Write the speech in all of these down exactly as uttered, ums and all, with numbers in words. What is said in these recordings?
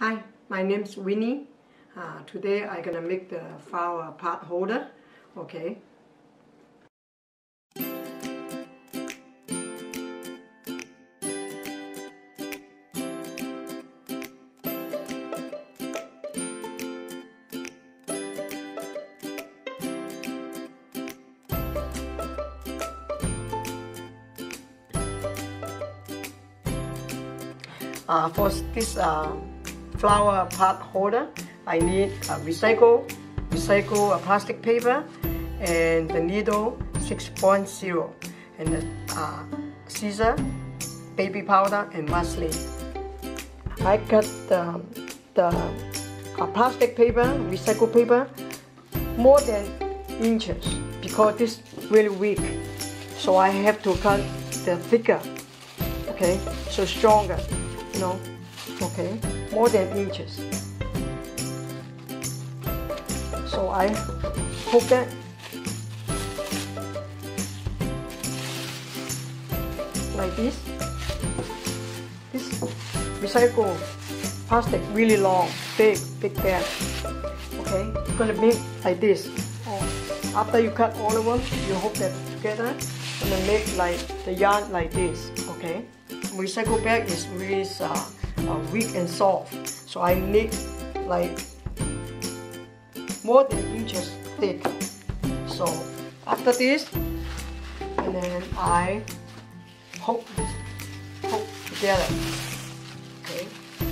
Hi, my name's Winnie. Uh, today I'm gonna make the flower pot holder. Okay. Uh, for this uh, flower pot holder, I need a recycle, recycle uh, plastic paper, and the needle six point zero, and the uh, scissor, baby powder, and Vaseline. I cut the, the uh, plastic paper, recycle paper, more than inches because this is really weak. So I have to cut the thicker, okay, so stronger. You know, okay, more than inches. So I hook it like this. This recycle plastic really long, big, big bag. Okay, you're gonna make like this. Oh, after you cut all of them, you hook them together and then make like the yarn like this. Okay. Recycle bag is really uh, uh, weak and soft, so I need like more than inches thick. So after this, and then I hook hook together. Okay.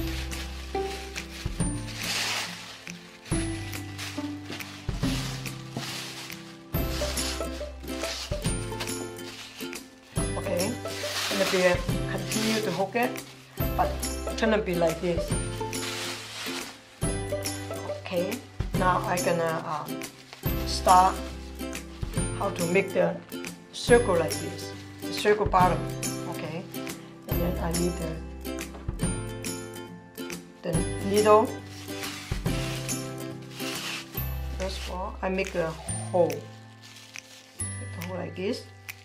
Okay. And be continue to hook it, but it's gonna be like this. Okay, now I'm gonna uh, start how to make the circle like this, the circle bottom. Okay, and then I need the the needle. First of all, I make a hole, make a hole like this.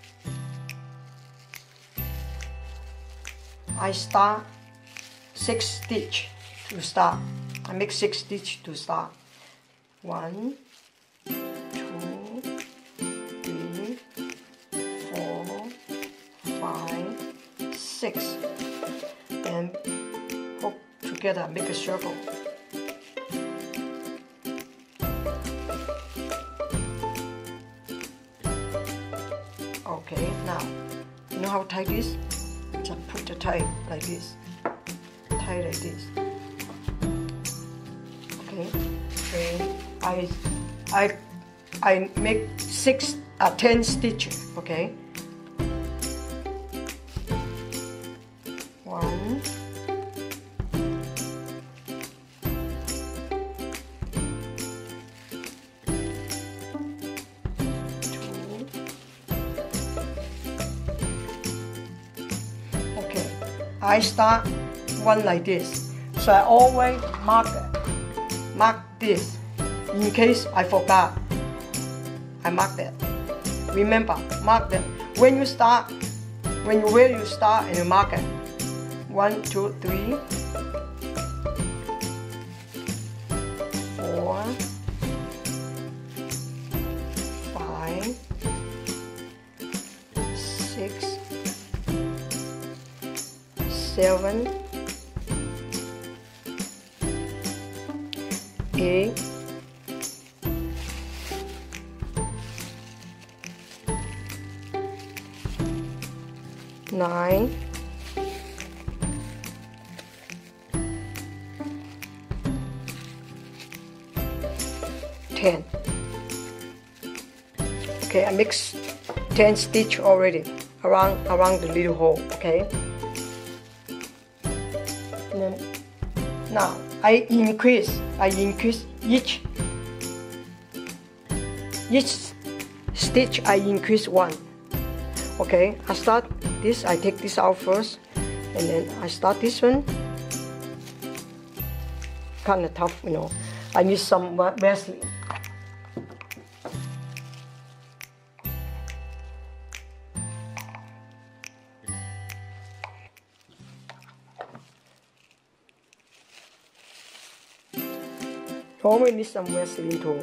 I start six stitch to start. I make six stitch to start. One, two, three, four, five, six. Then hook together, make a circle. Okay, now you know how to tie this? Just put the tie like this, tie like this. Okay, and I, I, I make six, uh, ten stitches. Okay, one, I start one like this, so I always mark it, mark this, in case I forgot. I mark that. Remember, mark that. When you start, when you where you start and you mark it. One, two, three, four, five, six. Seven, eight, nine, ten. Okay, I mix ten stitch already around around the little hole. Okay. And then, now I increase, I increase each, each stitch I increase one. Okay, I start this, I take this out first, and then I start this one. Kind of tough, you know. I need some Vaseline. Probably need some Vaseline too.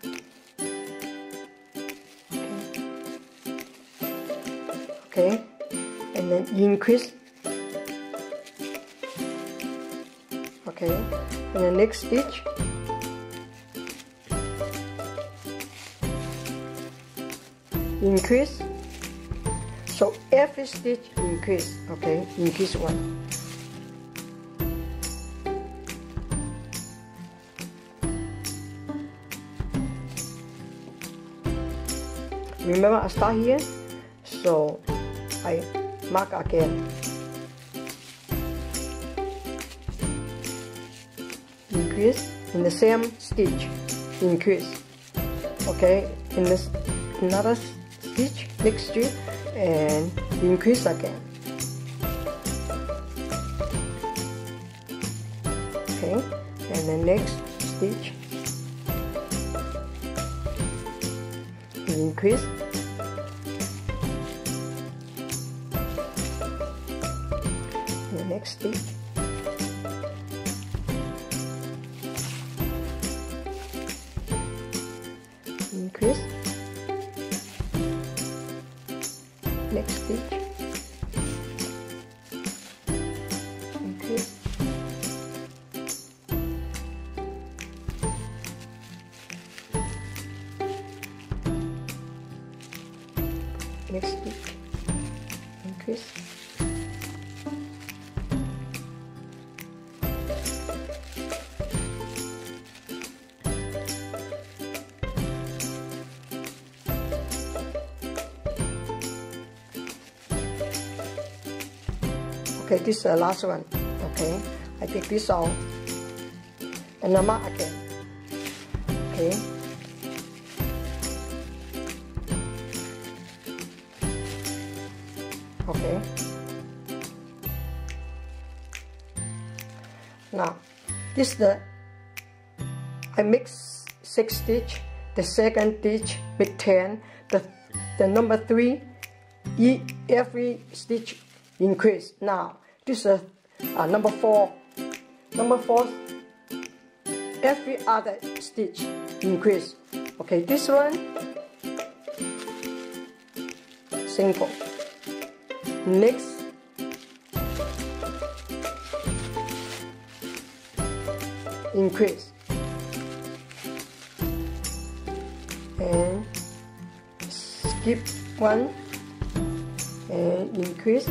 Okay. Okay, and then increase. Okay, and the next stitch. Increase. So every stitch increase. Okay, increase one. Remember, I start here, so I mark again. Increase in the same stitch. Increase. Okay, in this another stitch next to it, and increase again. Okay, and the next stitch. Increase. The next stitch. Increase. Next stitch. Increase. Next stitch. Increase. Okay, this is the last one. Okay, I take this out and I mark again. Okay. Okay. Now, this is the I mix six stitch. The second stitch make ten. The the number three, e every stitch increase. Now this is uh, number four. Number four, every other stitch increase. Okay, this one single. Next, increase and skip one and increase.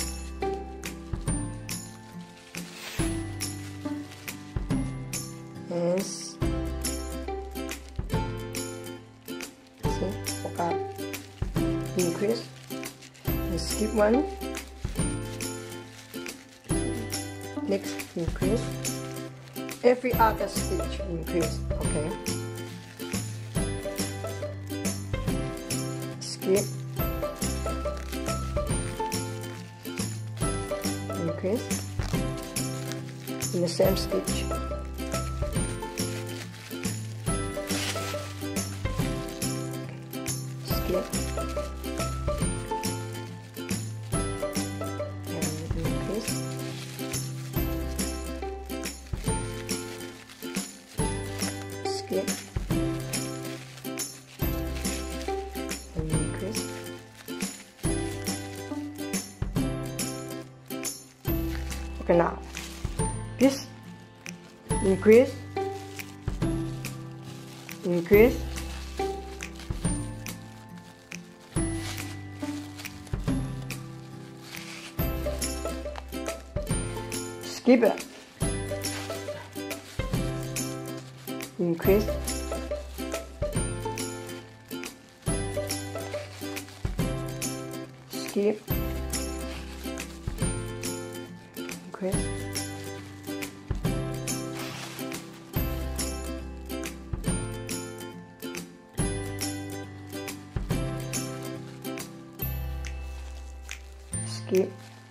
And see, forgot, increase and skip one. Next, increase. Every other stitch increase. Okay. Skip. Increase. In the same stitch. Skip. Skip and increase. Okay, now this increase, increase, skip it. Increase, skip, increase, skip,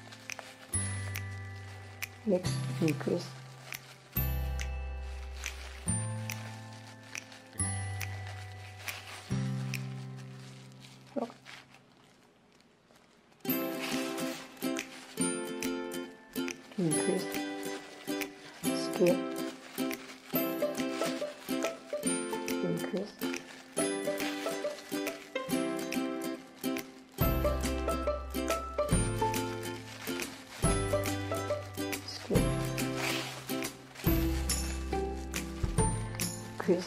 next, increase. Increase, skip, increase,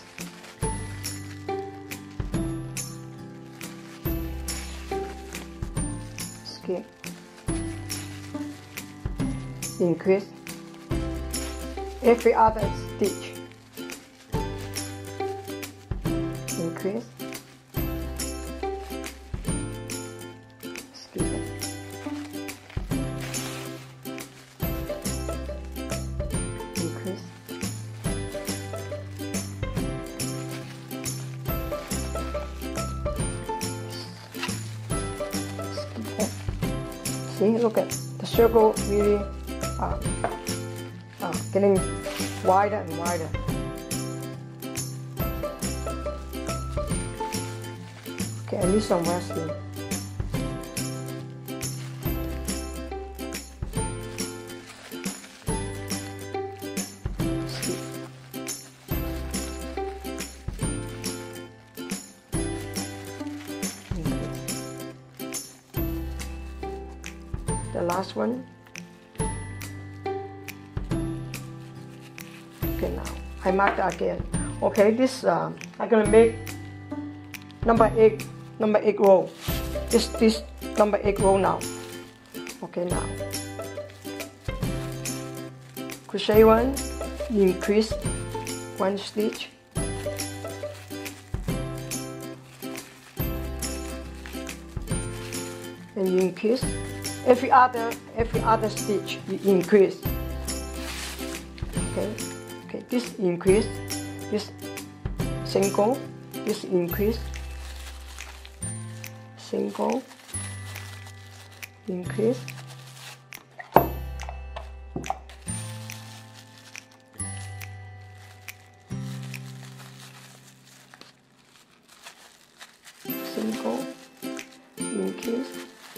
skip, increase, every other stitch, increase, skip it, increase, see, look at the circle really uh, uh, getting wider and wider. Okay, I need some Vaseline. The last one. Okay, now I mark that again. Okay, this uh, I'm gonna make number eight, number eight row. This this number eight row now. Okay, now crochet one, increase one stitch, and you increase. Every other every other stitch you increase. Okay, okay. This increase, this single, this increase, single, increase, single, increase,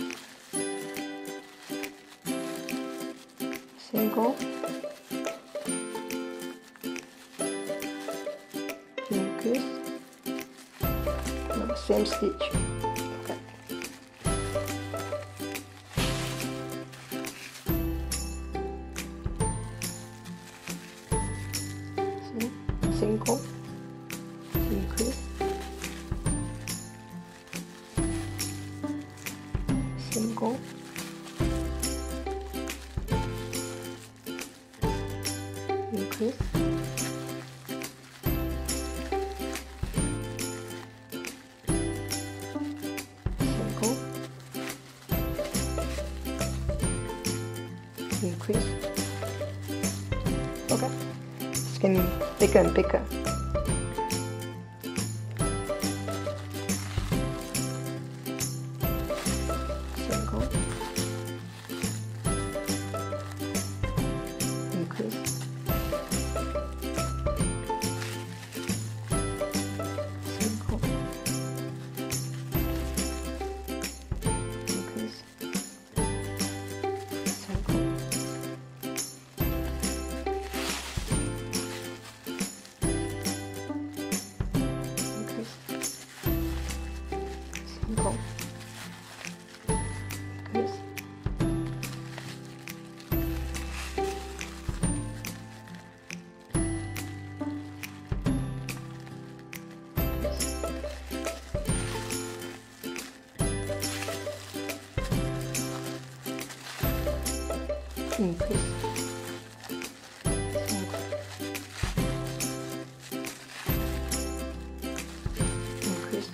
single, increase, no, same stitch. Okay. See? Single, increase, single, increase, single, increase. Okay, it's getting bigger and bigger. Single, increase, single, increase, single, increase, single, increase, increase, single, increase,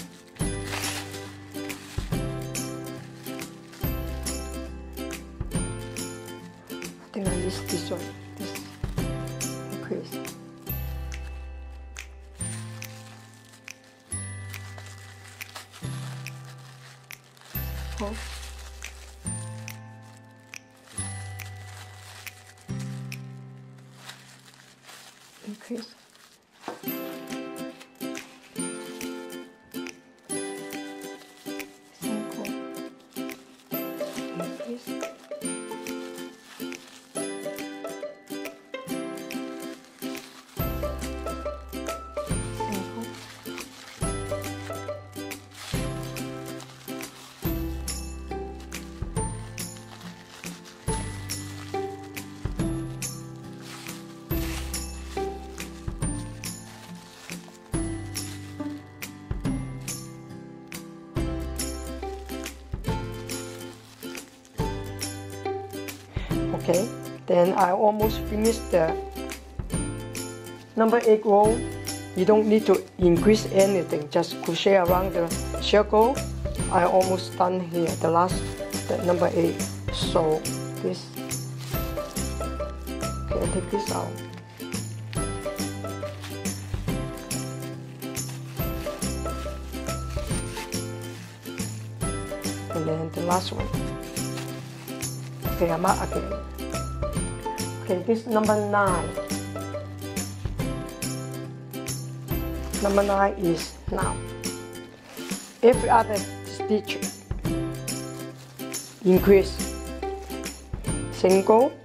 I think I use this one, this increase, oh. Increase, single, increase, single, Okay, then I almost finished the number eight row. You don't need to increase anything, just crochet around the circle. I almost done here, the last, the number eight. So this, okay, I take this out. And then the last one. Okay, I mark again. Okay, this number nine. Number nine is now. Every other stitch increase. Single,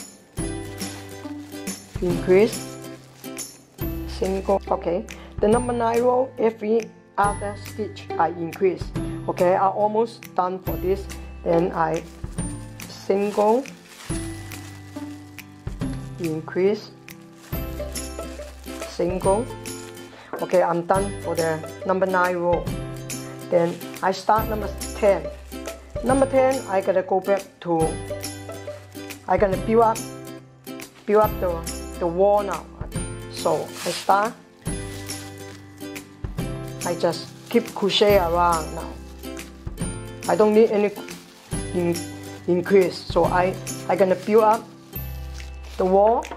increase, single. Okay, the number nine row, every other stitch I increase. Okay, I almost done for this. Then I single, increase, single. Okay, I'm done for the number nine row. Then I start number ten. Number ten, I gotta go back to, I gotta build up, build up the, the wall now. So I start, I just keep crochet around now. I don't need any in, increase. So I, I gonna build up the wall,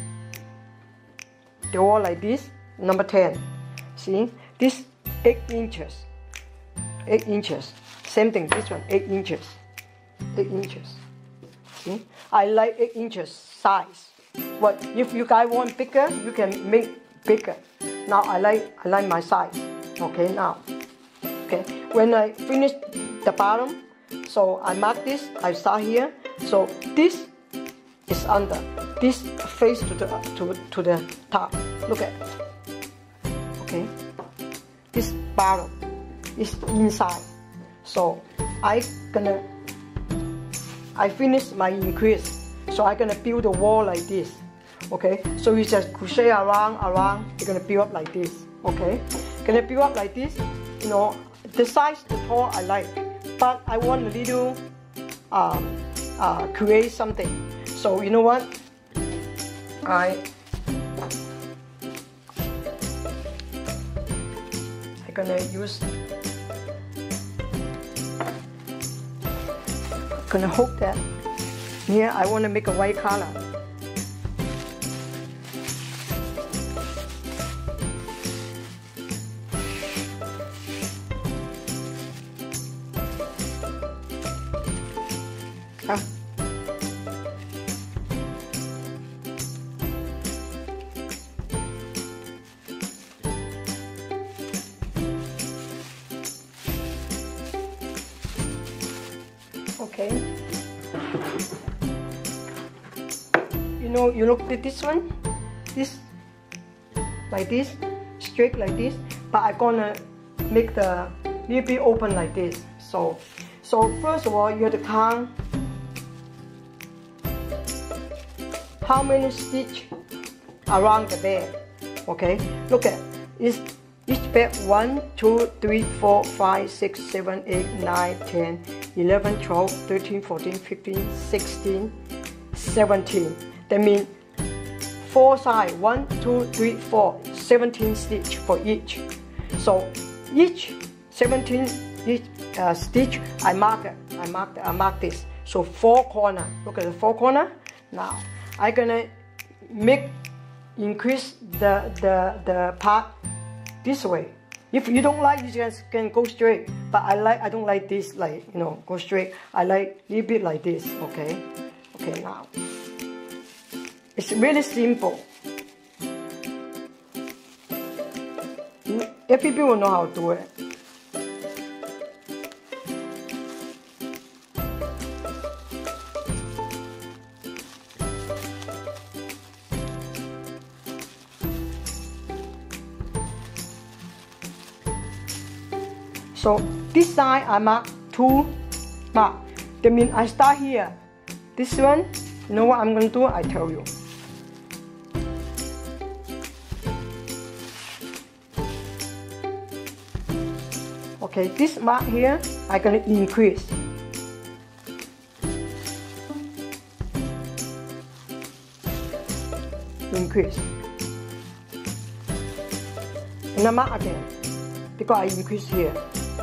the wall like this, number ten. See, this eight inches, eight inches. Same thing, this one, eight inches, eight inches. See, I like eight inches size. But if you guys want bigger, you can make bigger. Now I like, I like my size. Okay, now, okay. When I finish the bottom, so I mark this. I start here. So this is under. This face to the to to the top. Look at. Okay, this bottom is inside. So I gonna, I finish my increase. So I gonna build a wall like this. Okay, so you just crochet around, around. You're gonna build up like this. Okay, gonna build up like this. You know, the size, the tall I like, but I want a little, um, uh, create something. So you know what? I. I'm gonna use, I'm gonna hook that. Here I want to make a white color. Ah. Okay. You know, you look at this one, this, like this, straight like this, but I'm gonna make the little bit open like this. So, so first of all, you have to count how many stitch around the bed. Okay, look at it's each bed one, two, three, four, five, six, seven, eight, nine, ten, eleven, twelve, thirteen, fourteen, fifteen, sixteen, seventeen. That means four sides, one, two, three, four, seventeen stitch for each. So each seventeen each uh, stitch, I mark it. I mark I mark this. So four corner. Look at the four corner. Now I'm gonna make increase the the the part this way. If you don't like, you just can go straight. But I like I don't like this, like, you know, go straight. I like a little bit like this. Okay. Okay, now it's really simple. Every people know how to do it. So this side I mark two mark. That means I start here. This one, you know what I'm going to do? I tell you. Okay, this mark here, I'm going to increase. increase. And I mark again because I increase here.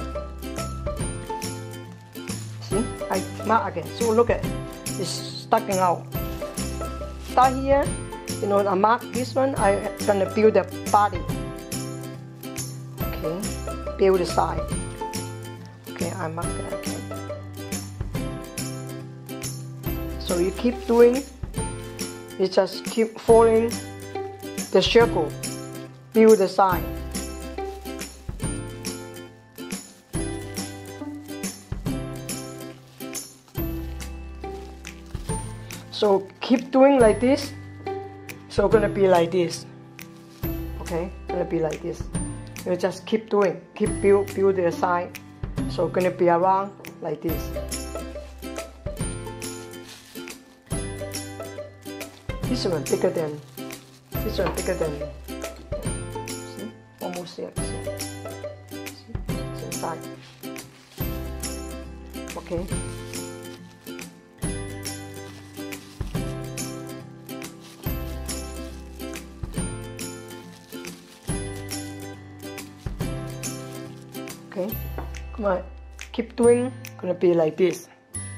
See, I mark again. So look at it's sticking out. Start here, you know, I mark this one. I'm gonna build the body. Okay, build the side. Okay, I mark that again. So you keep doing. You just keep following the circle. Build the side. So keep doing like this. So gonna be like this. Okay, gonna be like this. You just keep doing, keep build build the side. So gonna be around like this. This one bigger than this one bigger than see almost here. See, see? It's inside. Okay. Okay, come on, keep doing, gonna be like this.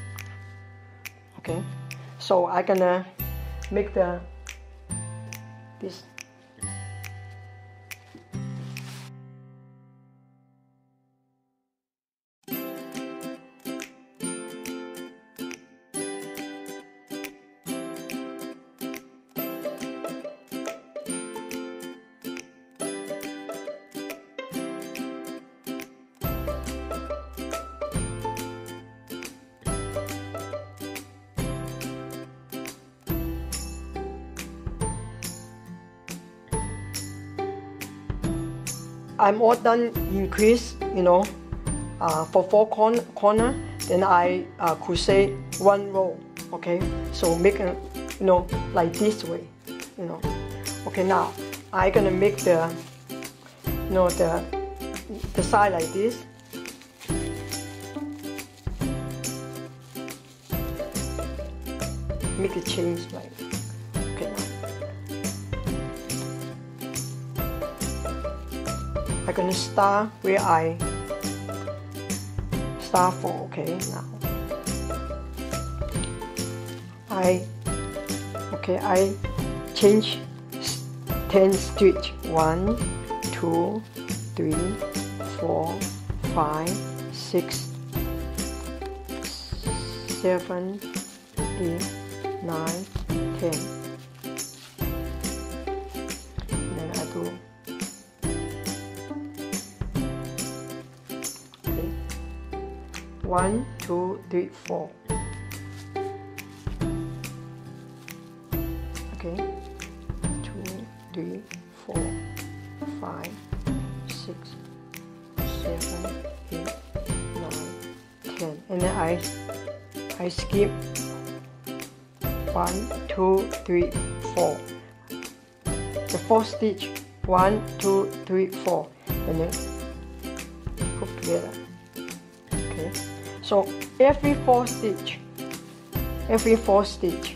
Okay, so I'm gonna make the this I'm all done increase, you know, uh, for four corner, corner. Then I uh, crochet one row. Okay, so make a, you know, like this way, you know. Okay, now I'm gonna make the, you know, the the side like this. Make a change like. Okay, now. I'm gonna start where I start for. Okay, now I okay I change ten stitch. One, two, three, four, five, six, seven, eight, nine, ten. And then I do. One, two, three, four. Okay. Two, three, four, five, six, seven, eight, nine, ten. And then I I skip one, two, three, four. The fourth stitch. One, two, three, four. And then put together. Okay. So every four stitch, every four stitch,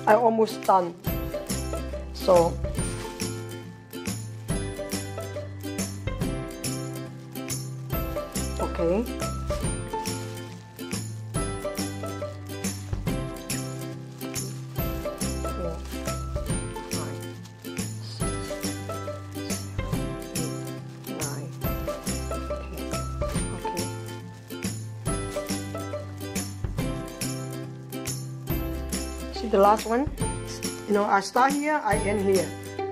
I almost done. So okay. See the last one? You know, I start here, I end here.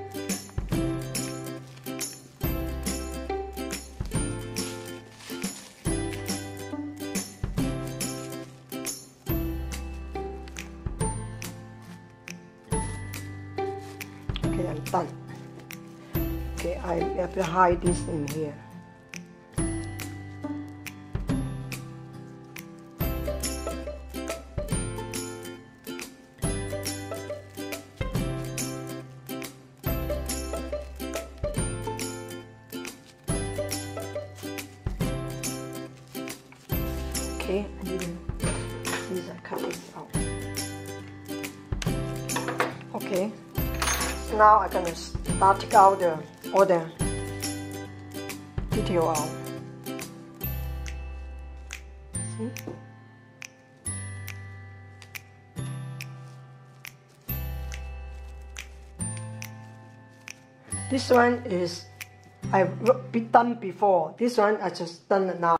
Okay, I'm done. Okay, I have to hide this in here. Okay, I didn't. These are coming out. Okay, so now I'm gonna start take out the all the detail out. See? This one is I've done before. This one I just done it now.